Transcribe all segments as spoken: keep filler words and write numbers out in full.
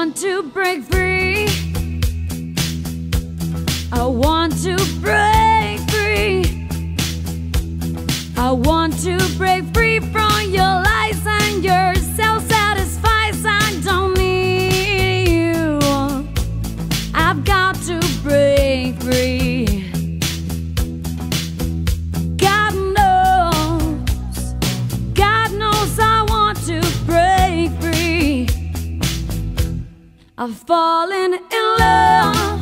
want to break free. I want to break free. I want to break free from your lies and your self-satisfies. I don't need you. I've got to break free. God knows, God knows I want to break free. I've fallen in love.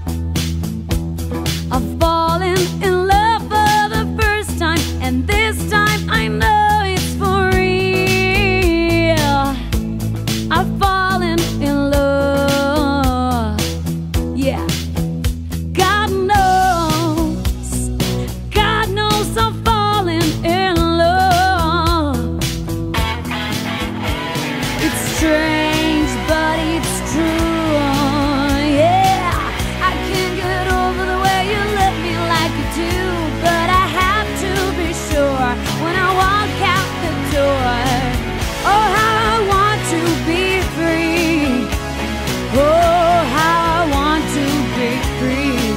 I've fallen in love for the first time, and this time I know it's for real. I've fallen in love, yeah. God knows, God knows I've fallen in love. It's strange, but it's true, yeah. I can't get over the way you love me like you do, but I have to be sure when I walk out the door. Oh, how I want to be free. Oh, how I want to be free.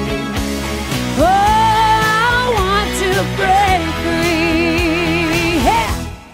Oh, I want to break free. Yeah.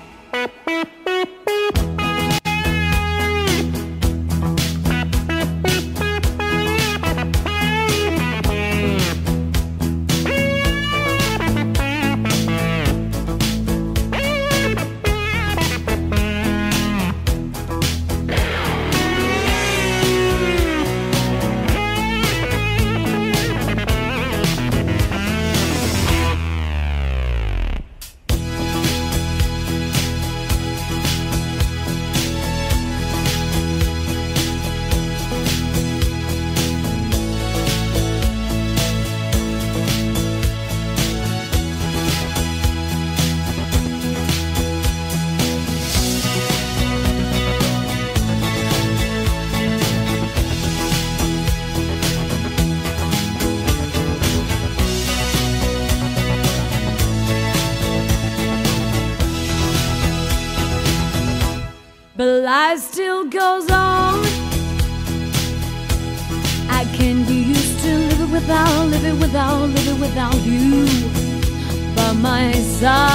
But life still goes on. I can't get used to living without, living without, living without you by my side.